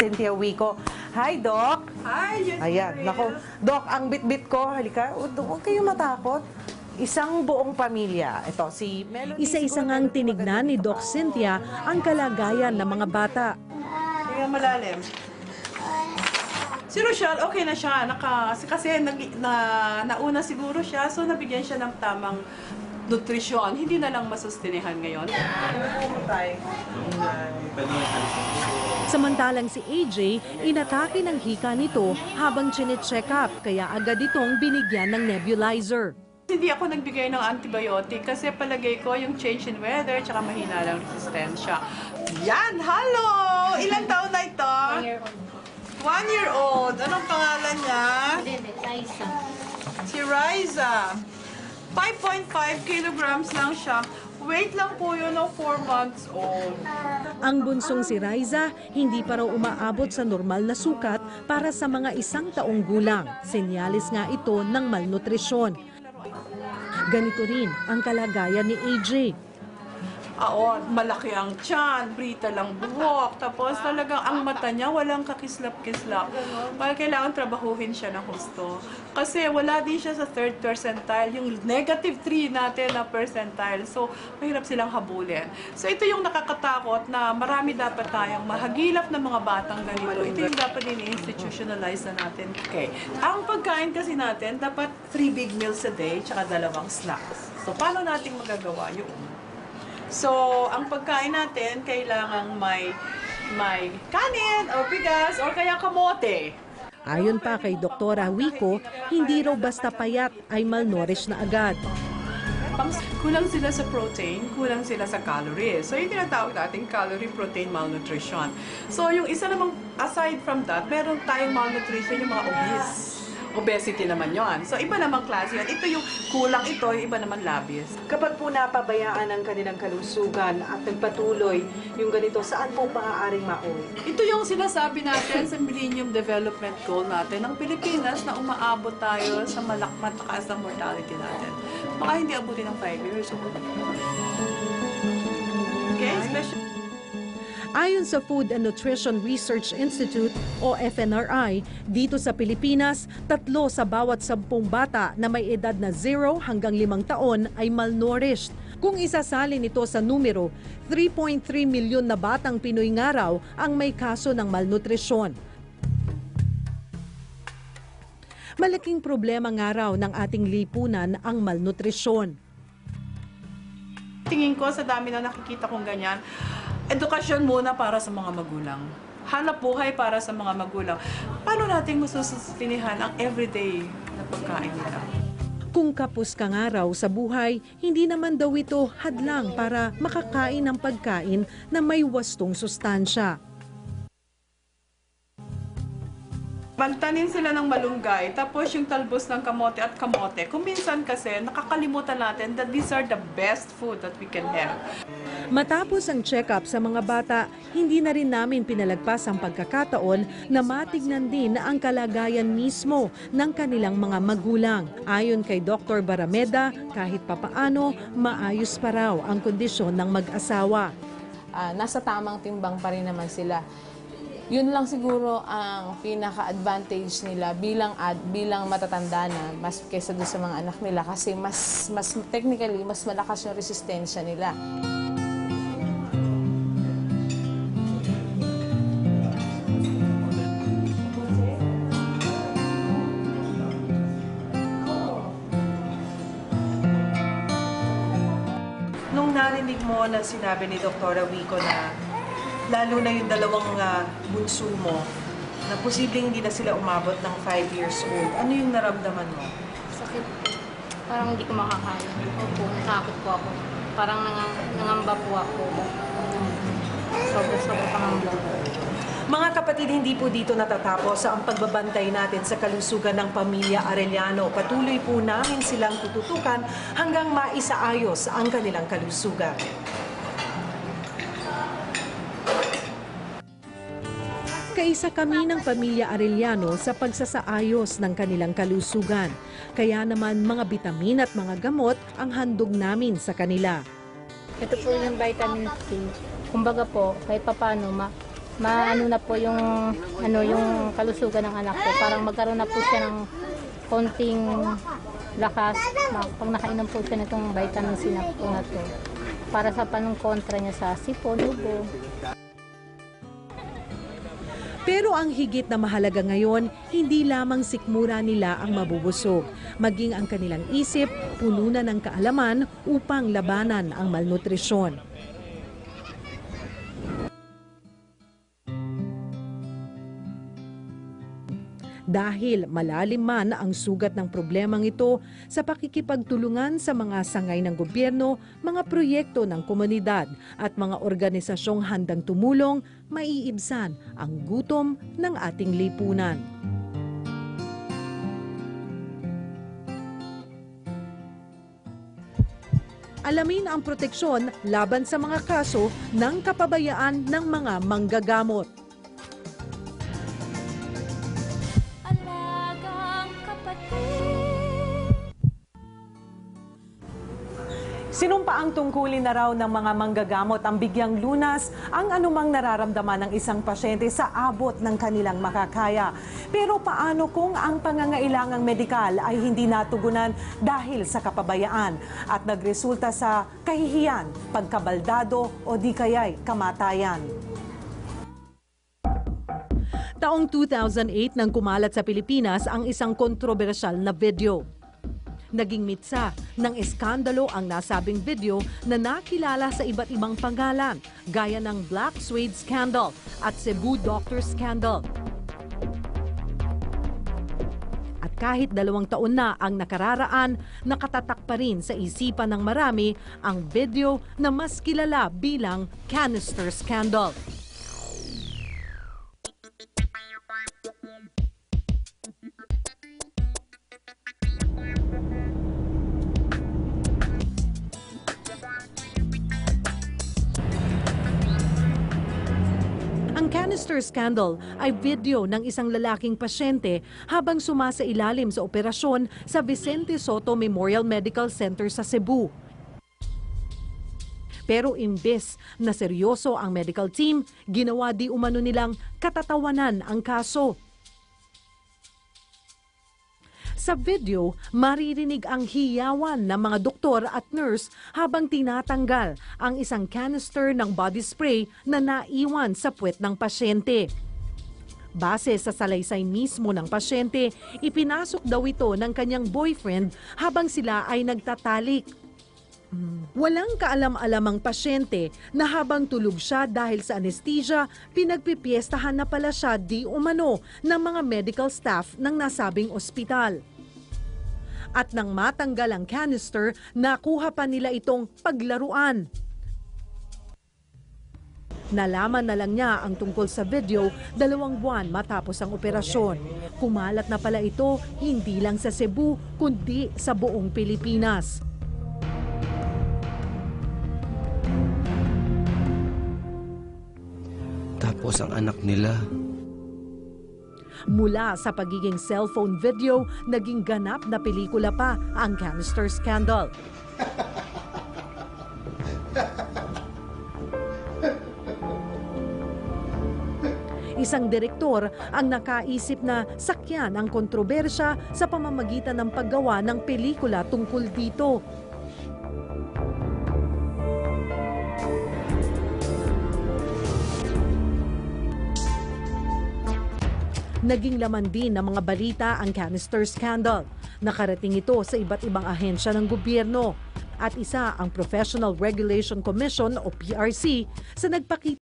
Cynthia Wico. Hi, Doc! Hi, Ayan, nako. Doc, ang bit-bit ko, halika, huwag kayong matakot. Isang buong pamilya. Ito, si Melody. Isa-isa ngang tinignan ni Doc Cynthia ang kalagayan ng mga bata. Tingnan malalim. Si Rochelle, okay na siya. Kasi nauna siguro siya, so nabigyan siya ng tamang nutrisyon. Hindi na lang masustinihan ngayon. Samantalang si AJ, inatake ng hika nito habang chine-check up, kaya agad itong binigyan ng nebulizer. Hindi ako nagbigay ng antibiotic kasi palagay ko yung change in weather tsaka mahina lang resistensya. Yan! Hello! Ilang taon na ito? 1 year old. Anong pangalan niya? Liza. Si Riza. 5.5 kilograms lang siya. Weight lang po yun ng 4 months old. Ang bunsong si Riza, hindi pa raw umaabot sa normal na sukat para sa mga 1 taong gulang. Senyalis nga ito ng malnutrisyon. Ganito rin ang kalagayan ni AJ. Malaki ang tiyan, brita lang buhok, tapos talagang ang mata niya walang kakislap-kislap. Kailangan trabahuhin siya ng husto. Kasi wala din siya sa 3rd percentile, yung negative 3 natin na percentile. So, mahirap silang habulin. So, ito yung nakakatakot na marami dapat tayong mahagilap ng mga batang ganito. Ito yung dapat ini-institutionalize na natin. Okay. Ang pagkain kasi natin, dapat 3 big meals a day, tsaka 2 snacks. So, paano natin magagawa yun? So, ang pagkain natin, kailangang may kanin, o bigas, o kaya kamote. Ayon pa kay Doktora Wico, hindi raw basta payat ay malnourished na agad. Kulang sila sa protein, kulang sila sa calories. So, yung tinatawag natin calorie protein malnutrition. So, yung isa namang, aside from that, meron tayong malnutrition yung mga obesity naman yon. So, iba namang klase yan. Ito yung kulang ito, yung iba naman labis. Kapag po napabayaan ang kanilang kalusugan at nagpatuloy yung ganito, saan po maaaring mauwi? Ito yung sinasabi natin sa Millennium Development Goal natin ng Pilipinas na umaabot tayo sa mataas na mortality natin. Baka hindi abutin ng 5 years. Okay? Especially Ayon sa Food and Nutrition Research Institute o FNRI, dito sa Pilipinas, 3 sa bawat 10 bata na may edad na 0 hanggang 5 taon ay malnourished. Kung isasalin ito sa numero, 3.3 milyon na batang Pinoy nga raw ang may kaso ng malnutrisyon. Malaking problema nga raw ng ating lipunan ang malnutrisyon. tingin ko sa dami na nakikita kong ganyan, edukasyon muna para sa mga magulang. Hanap buhay para sa mga magulang. Paano natin masusustinihan ang everyday na pagkain nila? Kung kapos ka nga raw sa buhay, hindi naman daw ito hadlang para makakain ng pagkain na may wastong sustansya. Magtanim sila ng malunggay, tapos yung talbos ng kamote at kamote. Kung minsan kasi, nakakalimutan natin that these are the best food that we can have. Matapos ang check-up sa mga bata, hindi na rin namin pinalagpas ang pagkakataon na matignan din ang kalagayan mismo ng kanilang mga magulang. Ayon kay Dr. Barameda, kahit papaano, maayos pa raw ang kondisyon ng mag-asawa. Nasa tamang timbang pa rin naman sila. Yun lang siguro ang pinaka-advantage nila bilang matatanda na mas kaysa doon sa mga anak nila kasi mas technically mas malakas yung resistensya nila. Nung narinig mo na sinabi ni Dr. Wico na lalo na yung dalawang bunso mo, na posibleng hindi na sila umabot ng 5 years old. Ano yung naramdaman mo? Sakit. Parang hindi ko makakain. Opo, natakot po ako. Parang nangamba po ako. Sobra-sobra pangamba. Mga kapatid, hindi po dito natatapos ang pagbabantay natin sa kalusugan ng pamilya Arellano. Patuloy po namin silang tututukan hanggang maisaayos ang kanilang kalusugan. Kaisa kami ng pamilya Arellano sa pagsasaayos ng kanilang kalusugan. Kaya naman mga bitamin at mga gamot ang handog namin sa kanila. Ito po yung vitamin C. Kumbaga po, kahit papano, maano na po yung yung kalusugan ng anak ko. Parang magkaroon na po siya ng konting lakas pag nakainom po siya nitong vitamin C na po na to. Para sa panungkontra niya sa sipon, ubo. Pero ang higit na mahalaga ngayon, hindi lamang sikmura nila ang mabubusog, maging ang kanilang isip puno na ng kaalaman upang labanan ang malnutrisyon. Dahil malalim man ang sugat ng problemang ito sa pakikipagtulungan sa mga sangay ng gobyerno, mga proyekto ng komunidad at mga organisasyong handang tumulong, maiibsan ang gutom ng ating lipunan. Alamin ang proteksyon laban sa mga kaso ng kapabayaan ng mga manggagamot. Sinumpaang tungkulin na raw ng mga manggagamot ang bigyang lunas ang anumang nararamdaman ng isang pasyente sa abot ng kanilang makakaya. Pero paano kung ang pangangailangang medikal ay hindi natugunan dahil sa kapabayaan at nagresulta sa kahihiyan, pagkabaldado o di kaya'y kamatayan? Taong 2008 nang kumalat sa Pilipinas ang isang kontrobersyal na video. Naging mitsa ng eskandalo ang nasabing video na nakilala sa iba't ibang pangalan, gaya ng Black Suede Scandal at Cebu Doctor Scandal. At kahit 2 taon na ang nakararaan, nakatatak pa rin sa isipan ng marami ang video na mas kilala bilang Canister Scandal. Ang Canister Scandal ay video ng isang lalaking pasyente habang sumasailalim sa operasyon sa Vicente Soto Memorial Medical Center sa Cebu. Pero imbes na seryoso ang medical team, ginawa di umano nilang katatawanan ang kaso. Sa video, maririnig ang hiyawan ng mga doktor at nurse habang tinatanggal ang isang canister ng body spray na naiwan sa puwet ng pasyente. Base sa salaysay mismo ng pasyente, ipinasok daw ito ng kanyang boyfriend habang sila ay nagtatalik. Walang kaalam-alam ang pasyente na habang tulog siya dahil sa anesthesia, pinagpipiestahan na pala siya di umano ng mga medical staff ng nasabing ospital. At nang matanggal ang canister, nakuha pa nila itong paglaruan. Nalaman na lang niya ang tungkol sa video 2 buwan matapos ang operasyon. Kumalat na pala ito hindi lang sa Cebu, kundi sa buong Pilipinas. Tapos ang anak nila. Mula sa pagiging cellphone video, naging ganap na pelikula pa ang Canister Scandal. Isang direktor ang nakaisip na sakyan ang kontrobersya sa pamamagitan ng paggawa ng pelikula tungkol dito. Naging laman din ng mga balita ang Canister Scandal. Nakarating ito sa iba't ibang ahensya ng gobyerno. At isa ang Professional Regulation Commission o PRC sa nagpakita